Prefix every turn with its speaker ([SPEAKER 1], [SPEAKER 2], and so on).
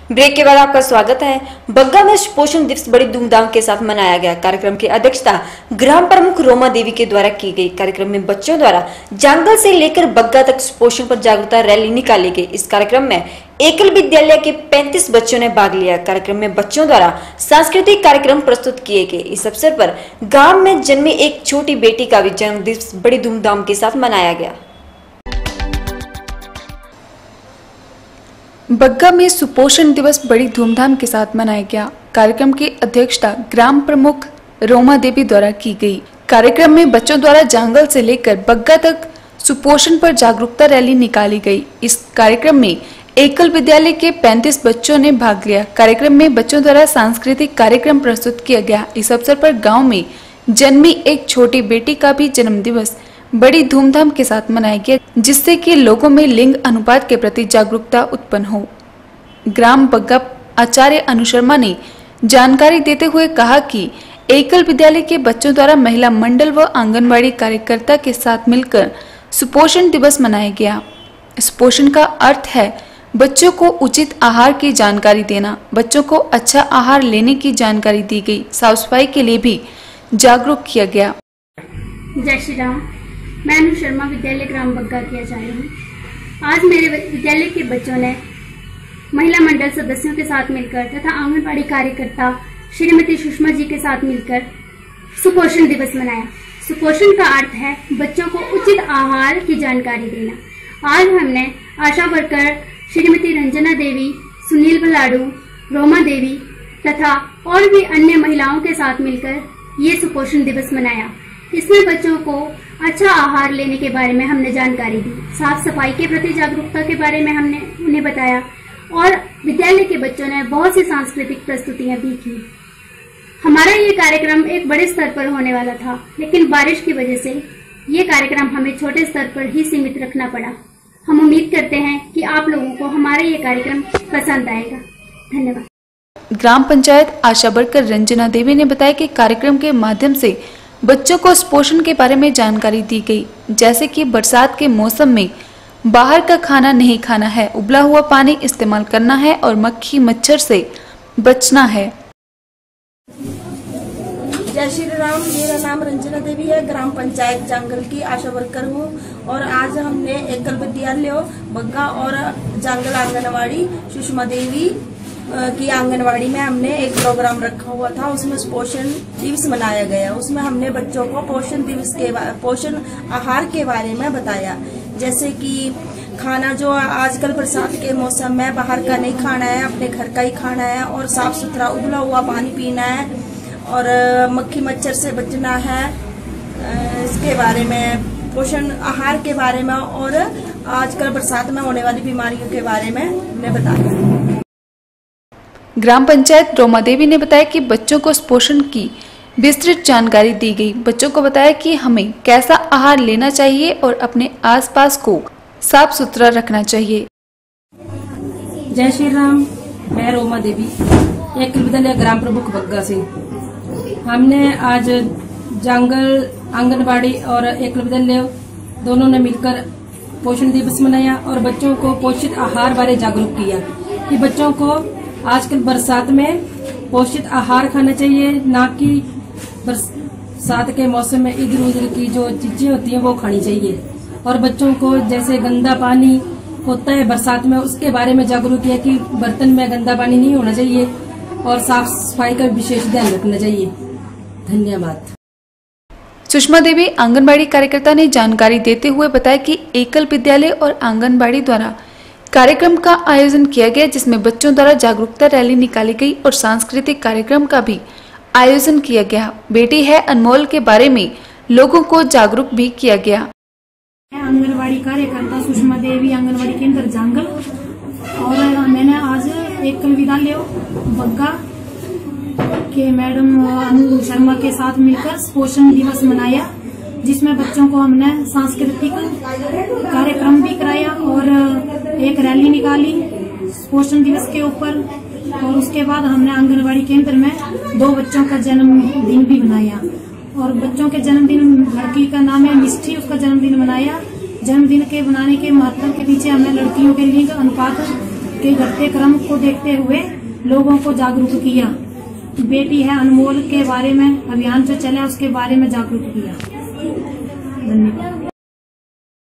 [SPEAKER 1] Break के बाद आपका स्वागत है। बग्गा में पोषण दिवस बड़ी धूमधाम के साथ मनाया गया। कार्यक्रम की अध्यक्षता ग्राम प्रमुख रोमा देवी के द्वारा की गई। कार्यक्रम में बच्चों द्वारा जंगल से लेकर बग्गा तक पोषण पर जागरूकता रैली निकाली गई। इस कार्यक्रम में एकल विद्यालय के 35 बच्चों ने भाग लिया। कार्यक्रम में बच्चों द्वारा सांस्कृतिक कार्यक्रम प्रस्तुत किए गए। इस अवसर पर गाँव में जन्मी एक छोटी बेटी का भी जन्म दिवस बड़ी धूमधाम के साथ मनाया गया।
[SPEAKER 2] बग्गा में सुपोषण दिवस बड़ी धूमधाम के साथ मनाया गया। कार्यक्रम की अध्यक्षता ग्राम प्रमुख रोमा देवी द्वारा की गई। कार्यक्रम में बच्चों द्वारा जंगल से लेकर बग्गा तक सुपोषण पर जागरूकता रैली निकाली गई। इस कार्यक्रम में एकल विद्यालय के 35 बच्चों ने भाग लिया। कार्यक्रम में बच्चों द्वारा सांस्कृतिक कार्यक्रम प्रस्तुत किया गया। इस अवसर पर गाँव में जन्मी एक छोटी बेटी का भी जन्म दिवस बड़ी धूमधाम के साथ मनाया गया, जिससे कि लोगों में लिंग अनुपात के प्रति जागरूकता उत्पन्न हो। ग्राम बग्गा आचार्य अनु शर्मा ने जानकारी देते हुए कहा कि एकल विद्यालय के बच्चों द्वारा महिला मंडल व आंगनबाड़ी कार्यकर्ता के साथ मिलकर सुपोषण दिवस मनाया गया। सुपोषण का अर्थ है बच्चों को उचित आहार की जानकारी देना। बच्चों को अच्छा आहार लेने की जानकारी दी गई। साफ सफाई के लिए भी जागरूक किया गया।
[SPEAKER 3] जय श्री राम। मैं अनु शर्मा विद्यालय ग्राम बग्गा की आचार्य हूँ। आज मेरे विद्यालय के बच्चों ने महिला मंडल सदस्यों के साथ मिलकर तथा आंगनबाड़ी कार्यकर्ता श्रीमती सुषमा जी के साथ मिलकर सुपोषण दिवस मनाया। सुपोषण का अर्थ है बच्चों को उचित आहार की जानकारी देना। आज हमने आशा वर्कर श्रीमती रंजना देवी, सुनील बलाडू, रोमा देवी तथा और भी अन्य महिलाओं के साथ मिलकर ये सुपोषण दिवस मनाया। इसमें बच्चों को अच्छा आहार लेने के बारे में हमने जानकारी दी। साफ सफाई के प्रति जागरूकता के बारे में हमने उन्हें बताया और विद्यालय के बच्चों ने बहुत सी सांस्कृतिक प्रस्तुतियां भी की। हमारा ये कार्यक्रम एक बड़े स्तर पर होने वाला था, लेकिन बारिश की वजह से ये कार्यक्रम हमें छोटे स्तर पर ही सीमित रखना पड़ा। हम उम्मीद करते हैं कि आप लोगों को हमारा ये कार्यक्रम पसंद आएगा। धन्यवाद।
[SPEAKER 2] ग्राम पंचायत आशा वर्कर रंजना देवी ने बताया कि कार्यक्रम के माध्यम से बच्चों को पोषण के बारे में जानकारी दी गई, जैसे कि बरसात के मौसम में बाहर का खाना नहीं खाना है, उबला हुआ पानी इस्तेमाल करना है और मक्खी मच्छर से बचना है।
[SPEAKER 4] जय श्री राम। मेरा नाम रंजना देवी है। ग्राम पंचायत जंगल की आशा वर्कर हूँ और आज हमने एकल विद्यालय बग्गा और जंगल आंगनवाड़ी सुषमा देवी की आंगनवाड़ी में हमने एक प्रोग्राम रखा हुआ था। उसमें पोषण दिवस मनाया गया। उसमें हमने बच्चों को पोषण आहार के बारे में बताया, जैसे कि खाना जो आजकल बरसात के मौसम में बाहर का नहीं खाना है, अपने घर का ही खाना है और साफ सुथरा उबला हुआ पानी पीना है और मक्खी मच्छर से बचना है। इसके बारे में पोषण आहार के बारे में और आजकल बरसात में होने वाली बीमारियों के बारे में हमने बताया।
[SPEAKER 2] ग्राम पंचायत रोमा देवी ने बताया कि बच्चों को पोषण की विस्तृत जानकारी दी गई। बच्चों को बताया कि हमें कैसा आहार लेना चाहिए और अपने आसपास को साफ सुथरा रखना चाहिए।
[SPEAKER 5] जय श्री राम। मैं रोमा देवी, एकल विद्यालय ग्राम प्रमुख बग्गा से। हमने आज जंगल आंगनबाड़ी और एकल विद्यालय दोनों ने मिलकर पोषण दिवस मनाया और बच्चों को पोषित आहार बारे जागरूक किया कि बच्चों को आजकल बरसात में पोषित आहार खाना चाहिए, ना कि बरसात के मौसम में इधर उधर की जो चीजें होती हैं वो खानी चाहिए। और बच्चों को जैसे गंदा पानी होता है बरसात में, उसके बारे में जागरूक किया कि बर्तन में गंदा पानी नहीं होना चाहिए और साफ सफाई का विशेष ध्यान रखना चाहिए। धन्यवाद।
[SPEAKER 2] सुषमा देवी आंगनबाड़ी कार्यकर्ता ने जानकारी देते हुए बताया कि एकल विद्यालय और आंगनबाड़ी द्वारा कार्यक्रम का आयोजन किया गया, जिसमें बच्चों द्वारा जागरूकता रैली निकाली गई और सांस्कृतिक कार्यक्रम का भी आयोजन किया गया। बेटी है अनमोल के बारे में लोगों को जागरूक भी किया गया।
[SPEAKER 6] आंगनबाड़ी कार्यकर्ता सुषमा देवी, आंगनबाड़ी केंद्र जंगल, और मैंने आज एकल विद्यालय बग्गा के मैडम अनु शर्मा के साथ मिलकर पोषण दिवस मनाया, जिसमें बच्चों को हमने सांस्कृतिक कार्यक्रम भी कराया और एक रैली निकाली पोषण दिवस के ऊपर। और उसके बाद हमने आंगनबाड़ी केंद्र में 2 बच्चों का जन्मदिन भी मनाया और बच्चों के जन्मदिन, लड़की का नाम है मिष्टी, उसका जन्मदिन मनाया। जन्मदिन के मनाने के महत्व के पीछे हमने लड़कियों के लिंग अनुपात के घटते क्रम को देखते हुए लोगों को जागरूक किया। बेटी है अनमोल के बारे में अभियान जो चला उसके बारे में जागरूक किया। धन्यवाद।